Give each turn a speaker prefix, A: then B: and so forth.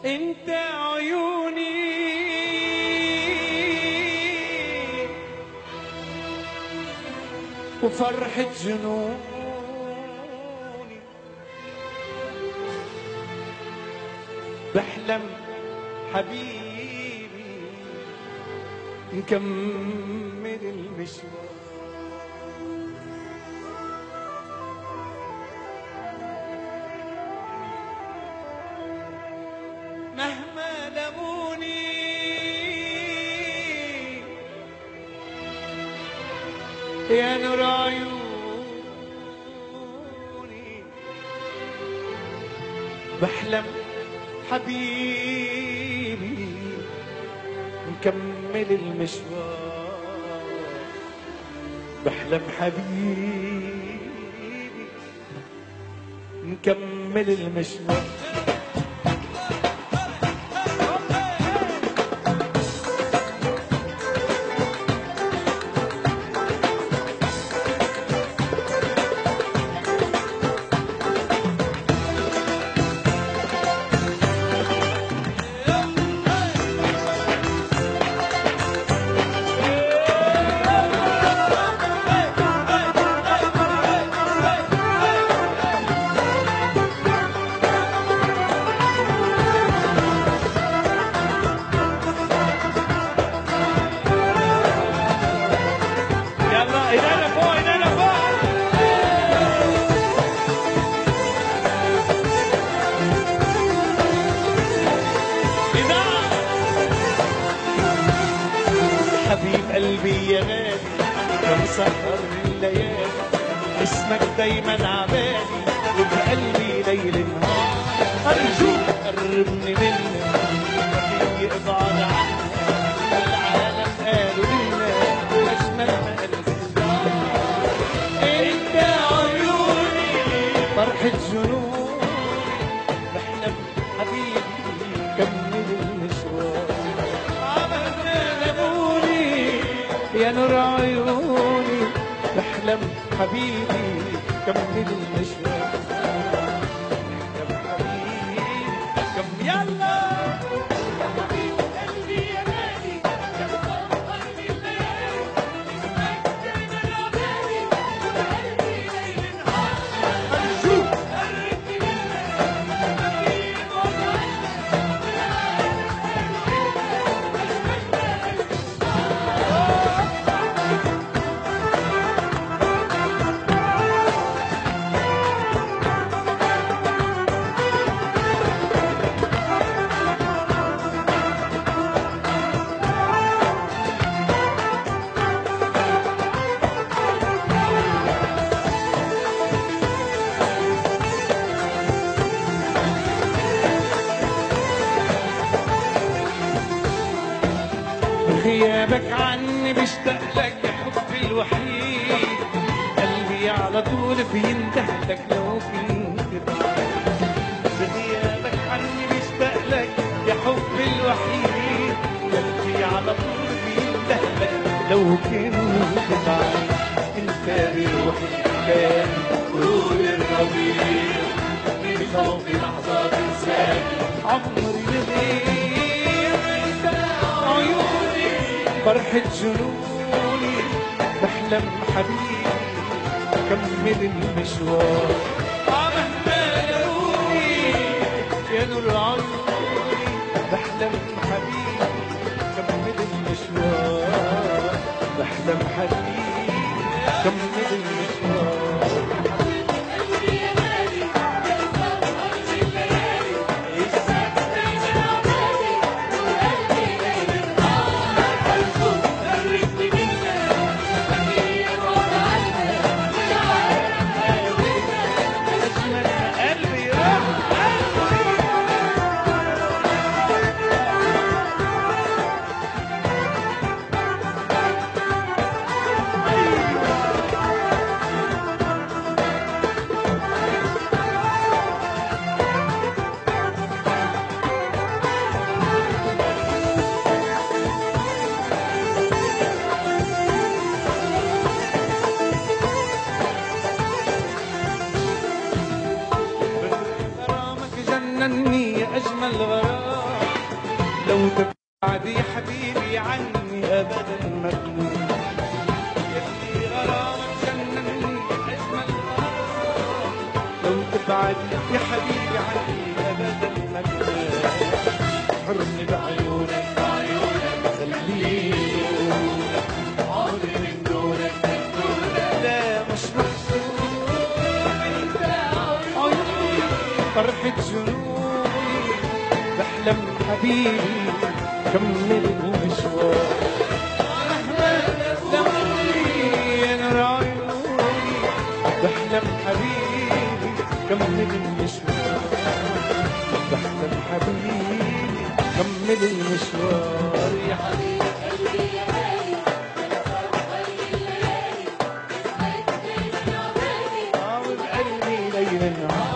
A: انت عيوني وفرحة جنوني، بحلم حبيبي نكمل المشوار. مهما لموني يا نور عيوني، بحلم حبيبي نكمل المشوار. بحلم حبيبي نكمل المشوار. حبيب قلبي يا غالي يا مسهر الليالي، اسمك دايما عبالي وبقلبي ليل نهار. أرجوك قربني منك وفي ابعد عنك، العالم قالوا لنا أجمل ما قلبي اختار. انت عيوني فرحة جنوني، بحلم حبيبي كمل المشوار. يا نور عيوني بحلم حبيبي كمل المشوار. بحلم حبيبي كم يلا يا حبيب قلبي يا غالي يا مسهر الليالي، اسمك دايما عبالي وقلبي ليل نهار. أرجوك قربني منك وفي ابعد عنك، العالم قالوا لنا أجمل ما قلبي غيابك عني بشتاق لك يا حبي الوحيد، قلبي على طول بينده لك لو كنت بعيد. بغيابك عني بشتاق لك يا حبي الوحيد، قلبي على طول بينده لك لو كنت بعيد. انت بروحي كان طول الربيع، بخوفي لحظة تنساني عمري لغير. انت عيوني فرحة جنوني، بحلم حبيبي كمل المشوار. مهما لقوني يا نور عيوني، بحلم حبيبي كمل المشوار. بحلم حبيبي كمل المشوار. جنني يا أجمل غرام، لو تبعد يا حبيبي عني ابدا ما تموت، يلي غرامك جنني اجمل غرام، لو تبعد يا حبيبي عني ابدا ما تموت، حرمني بعيونك خليني عمري من دونك لا مش محسوب، انت عيوني فرحة جنوني، بحلم حبيبي كمل المشوار، مهما لموني انا عيوني، بحلم حبيبي كمل المشوار، بحلم حبيبي كمل المشوار يا حبيبي.
B: قلبي يا غالي انا صار قلبي الليالي اسمك ليلنا غالي،
A: عاود قلبي ليلا